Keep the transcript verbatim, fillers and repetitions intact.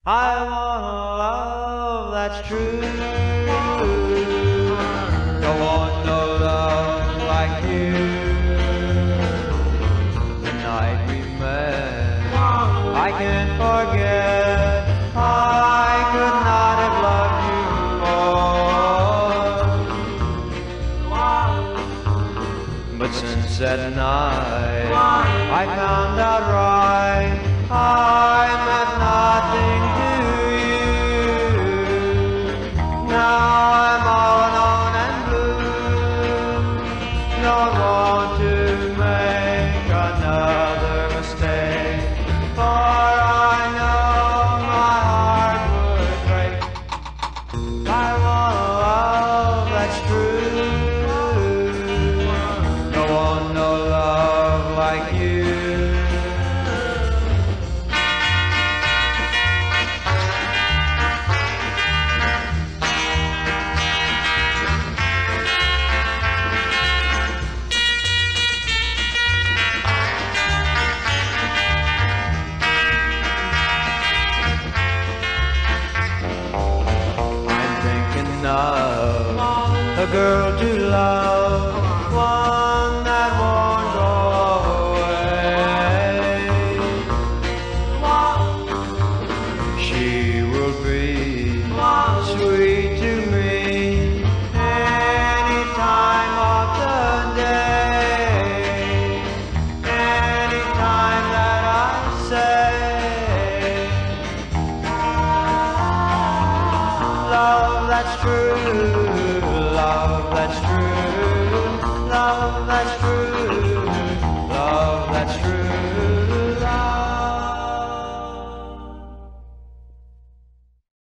I want a love that's true. Don't want no love like you. The night we met, I can't forget. I could not have loved you more. But since that night, I found out right I meant nothing to you. Now I'm all alone and blue. Don't want to make another mistake, for I know my heart would break. I want a love that's true. Don't want no love like you. Of a girl to love.